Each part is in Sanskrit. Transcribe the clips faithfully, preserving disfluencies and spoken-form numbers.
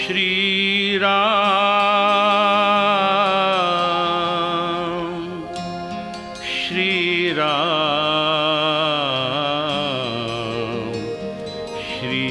श्री राम श्री राम श्री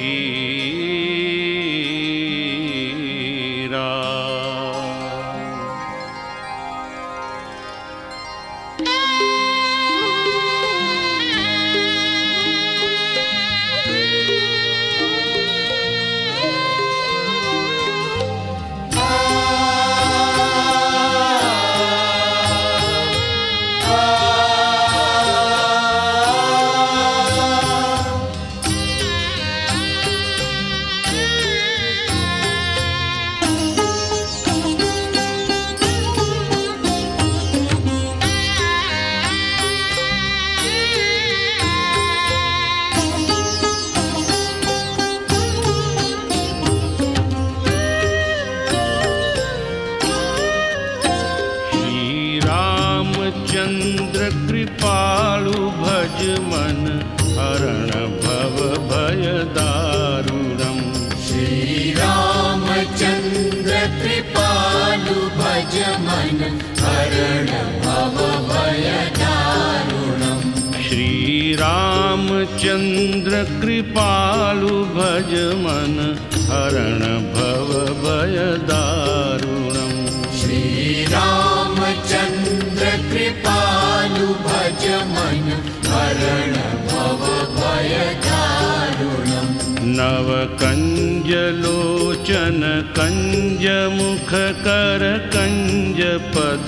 चंद्र कृपालु भज मन हरण भव भय दारुणम। श्री रामचंद्र कृपालु भज मन हरण भव भय दारुणम। श्री रामचंद्र कृपालु भज मन हरण भव भय दारुणम। श्री रामचंद्र कृपालु भज मन हरण भव भय दारुणम। नव कंज लोचन कंज मुख कर कंज पद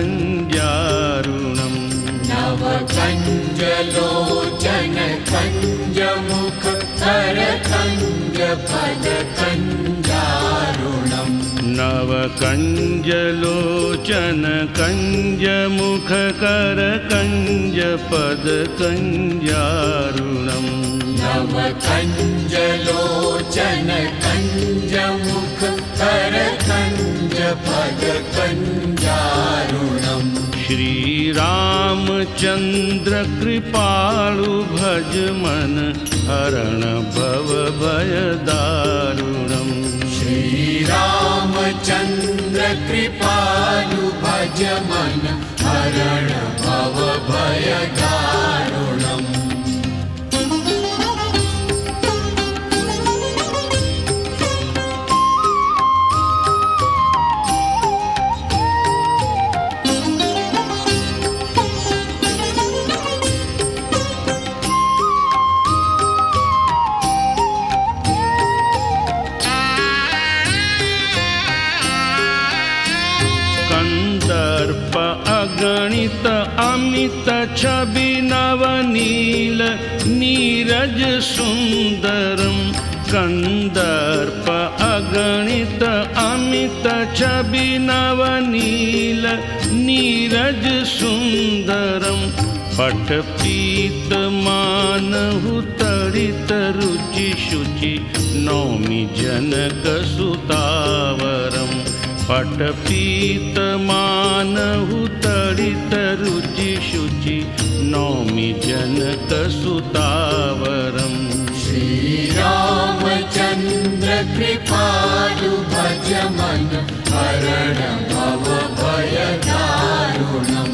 कंजारुणम। नव कंज लोचन कंज मुख कर कंज पद कंजारुणम। नव कंज लोचन कंज मुख कर कंज पद कंजारुणम। नव कंज लोचन कंज मुख कर कंज पद कंजारुणम। श्री रामचंद्र कृपालु भज मन हरण भव भय दारुणम। श्री रामचंद्र कृपालु भज मन हरण भव भय दारुणम। कंदर्प अगणित अमित छवि नवनील नीरज सुंदरम। कंदर्प अगणित अमित छवि नवनील नीरज सुंदरम। पट पीत मानहु तड़ित रुचि शुचि नौमि जनक सुतावरम। पट पीत मानहु तड़ित रुचि शुचि नौमि जनक सुतावरम। श्री रामचंद्र कृपालु भज मन हरण भव भय दारुणम।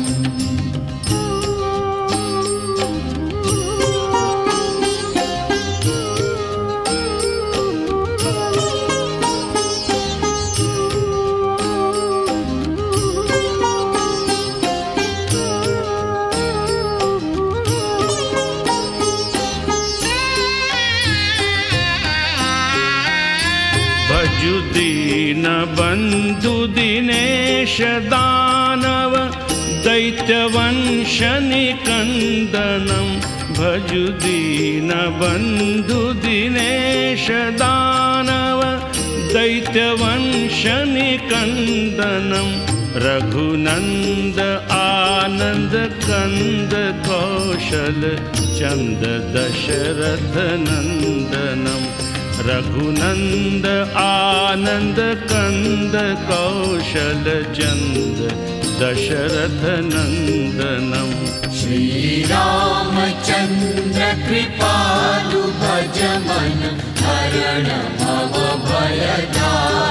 भजु दीन बंधु दिनेश दानव दैत्यवंश निकंदनम। भजु दीन बंधु दिनेश दानव दैत्यवंश निकंदनम। रघुनंद आनंद कंद कौशल चंद दशरथ नंदनम। रघुनंद आनंद कंद कौशल चंद दशरथ नंदनम। श्री रामचंद्र कृपालु भज मन हरण भव भय दारुणम।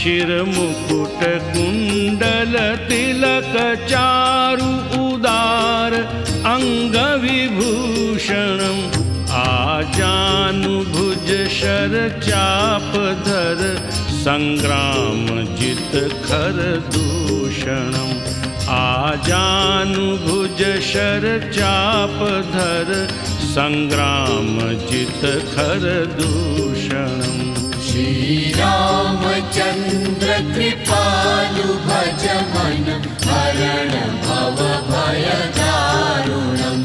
शिरमुकुट कुण्डल तिलक चारु उदार अंगविभूषणम् आजानुभुज शर चापधर संग्राम जित खर दूषणम् आजानुभुज शर चापधर संग्राम जित खर दूषणम् श्री रामचंद्र कृपालु भज मन हरण भव भय दारुणम्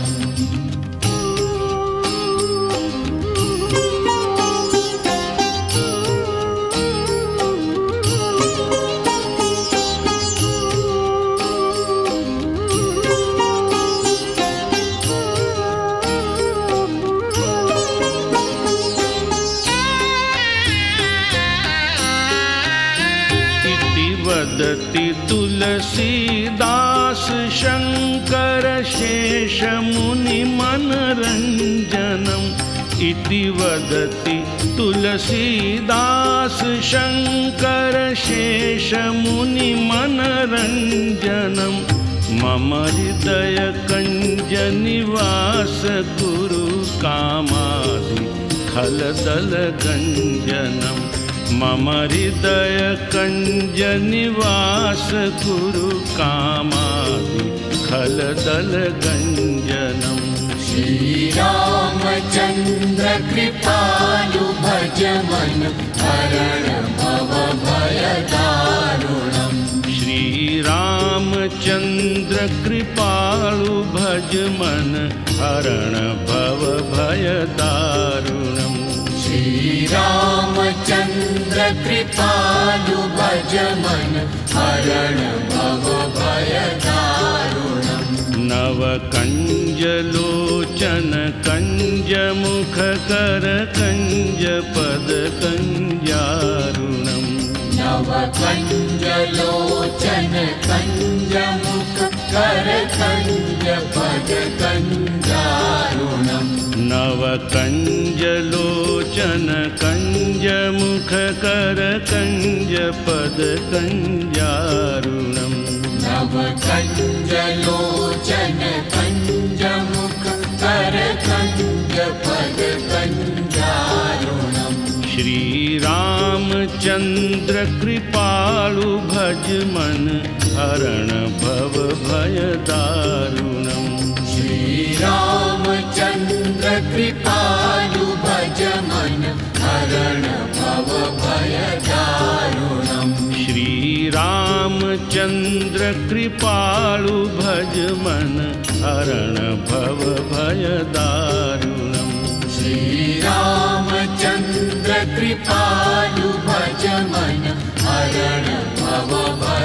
वदति तुलसीदास शंकर शेष मुनि मनरंजनम् इति वदति तुलसीदास शंकर शेष मुनि मनरंजनम् मम हृदय कंज निवास गुरु कामादि खलदल गंजनम् मम हृदय कंज निवास गुरु कामादि खलदल गंजनम् श्री रामचंद्र कृपालु भज मन हरण भव भय दारुणम् श्री रामचंद्र कृपालु भज मन हरण भव भय दारुणम् श्री रामचंद्र कृपालु भज मन हरण भव भय दारुणम् नव कंज लोचन कंज मुख कर कंज पद कंजारुणम् नव कंज लोचन कंज मुख कर कंज पद कंजारुणम् नव कंज लोचन कंज मुख कर कंज पद कंजारुणम् नव कंज लोचन कंज मुख कर कंज पद कंजारुणम् श्री रामचंद्र कृपालु भज मन हरण भव भय दारुणम् श्री रामचंद्र कृपालु भज मन हरण भव भय दारुणम् श्री रामचंद्र कृपालु भज मन हरण भव भय दारुणम् श्री रामचंद्र कृपालु भज मन हरण भव भय